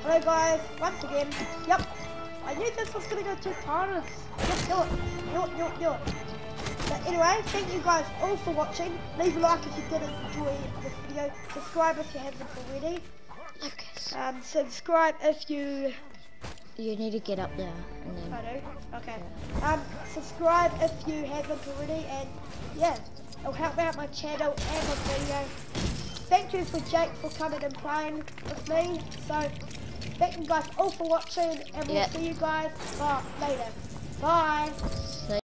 Hello guys, once again. Yep, I knew this was gonna go too hard. Just do it. But anyway, thank you guys all for watching. Leave a like if you did enjoy this video. Subscribe if you haven't already. Okay. Subscribe if you... You need to get up there. And then... I do? Okay. Subscribe if you haven't already, and yeah, it'll help me out my channel and my video. Thank you for Jake for coming and playing with me. So, thank you guys all for watching, and we'll see you guys later. Bye.